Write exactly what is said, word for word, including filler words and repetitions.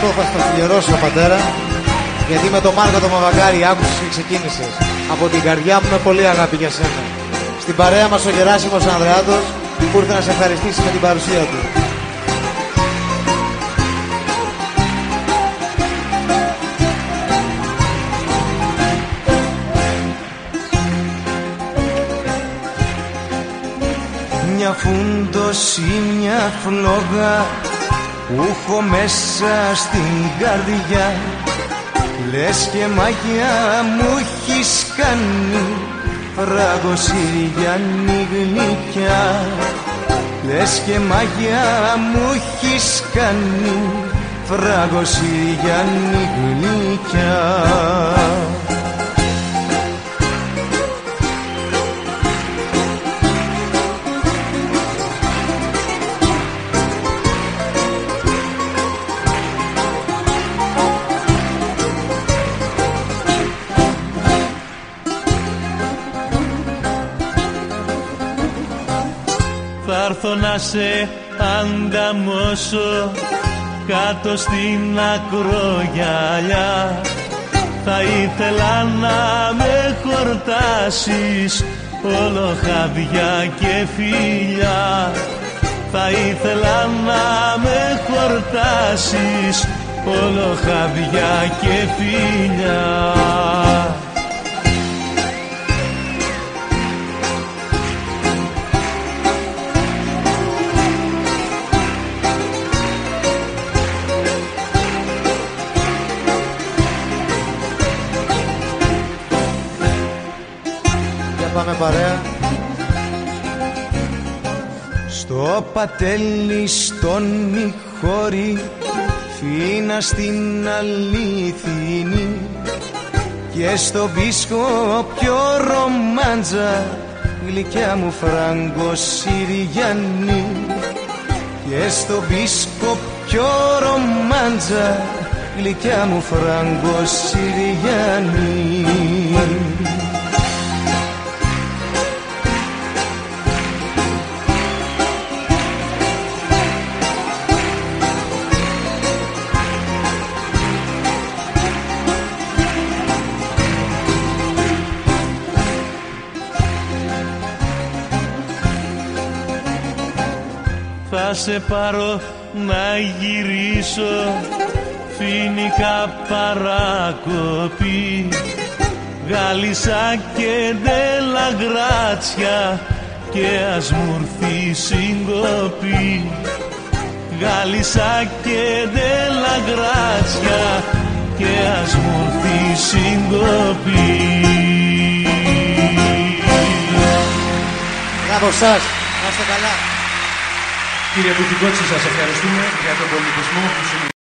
θα στο αφιερώσω, πατέρα, γιατί με τον Μάρκο τον Μαβαγκάρη άκουσες και ξεκίνησες. Από την καρδιά μου με πολύ αγάπη για σένα. Στην παρέα μας ο Γεράσιμος Ανδρεάτος που ήρθε να σε ευχαριστήσει με την παρουσία του. Μια φούντωση, μια φλόγα που έχω μέσα στην καρδιά, λες και μαγιά μου έχεις κάνει, φραγοσυριανή γλυκιά. Λες και μαγιά μου έχεις κάνει, φραγοσυριανή γλυκιά. Θα έρθω να σε ανταμώσω κάτω στην ακρογιαλιά. Θα ήθελα να με χορτάσεις όλο χαδιά και φιλιά. Θα ήθελα να με χορτάσεις όλο χαδιά και φιλιά. Πάμε παρέα. Στο πατέλι στον Μιχώρη φίνα στην αληθινή, και στο βίσκο πιο ρομάντζα γλυκιά μου φραγκοσυριανή. Και στο βίσκο πιο ρομάντζα γλυκιά μου φραγκοσυριανή. Θα σε πάρω να γυρίσω φοινικά παρακοπή, Γάλισσα και Ντελαγράτσια, και ας μου έρθει συγκοπή. Γάλισσα και Ντελαγράτσια, και ας μου έρθει συγκοπή. Μπράβο σας, να είστε καλά. Κύριε Κουτικότση, σας ευχαριστούμε για τον πολιτισμό που